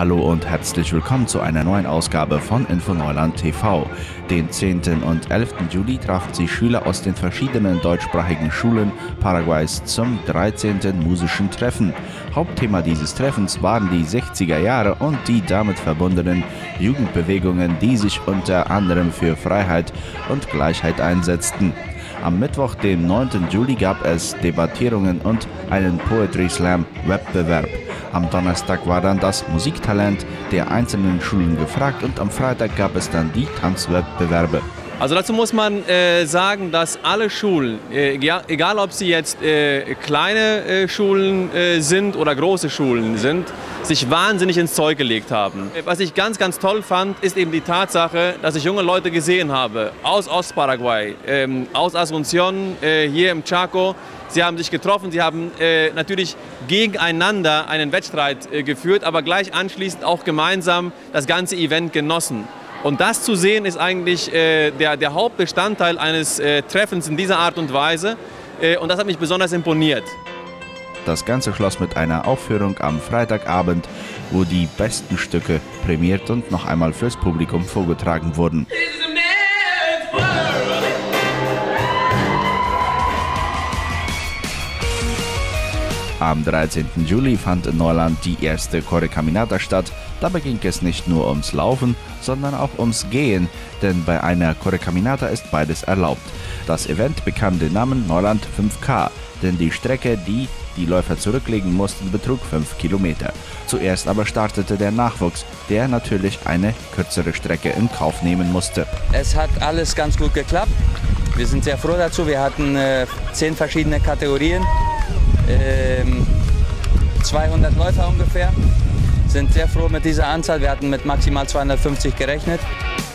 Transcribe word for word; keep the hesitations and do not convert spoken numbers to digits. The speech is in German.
Hallo und herzlich willkommen zu einer neuen Ausgabe von Info Neuland T V. Den zehnten und elften Juli trafen sich Schüler aus den verschiedenen deutschsprachigen Schulen Paraguays zum dreizehnten musischen Treffen. Hauptthema dieses Treffens waren die sechziger Jahre und die damit verbundenen Jugendbewegungen, die sich unter anderem für Freiheit und Gleichheit einsetzten. Am Mittwoch, dem neunten Juli, gab es Debattierungen und einen Poetry Slam Wettbewerb. Am Donnerstag war dann das Musiktalent der einzelnen Schulen gefragt und am Freitag gab es dann die Tanzwettbewerbe. Also dazu muss man äh, sagen, dass alle Schulen, äh, egal ob sie jetzt äh, kleine äh, Schulen äh, sind oder große Schulen sind, sich wahnsinnig ins Zeug gelegt haben. Was ich ganz, ganz toll fand, ist eben die Tatsache, dass ich junge Leute gesehen habe aus Ostparaguay, ähm, aus Asunción, äh, hier im Chaco. Sie haben sich getroffen, sie haben äh, natürlich gegeneinander einen Wettstreit äh, geführt, aber gleich anschließend auch gemeinsam das ganze Event genossen. Und das zu sehen, ist eigentlich äh, der, der Hauptbestandteil eines äh, Treffens in dieser Art und Weise. Äh, und das hat mich besonders imponiert. Das Ganze schloss mit einer Aufführung am Freitagabend, wo die besten Stücke prämiert und noch einmal fürs Publikum vorgetragen wurden. Am dreizehnten Juli fand in Neuland die erste Correcaminata statt. Dabei ging es nicht nur ums Laufen, sondern auch ums Gehen, denn bei einer Correcaminata ist beides erlaubt. Das Event bekam den Namen Neuland fünf K, denn die Strecke, die die Läufer zurücklegen mussten, betrug fünf Kilometer. Zuerst aber startete der Nachwuchs, der natürlich eine kürzere Strecke in Kauf nehmen musste. Es hat alles ganz gut geklappt. Wir sind sehr froh dazu. Wir hatten äh, zehn verschiedene Kategorien. Ähm, zweihundert Läufer ungefähr. Sind sehr froh mit dieser Anzahl. Wir hatten mit maximal zweihundertfünfzig gerechnet.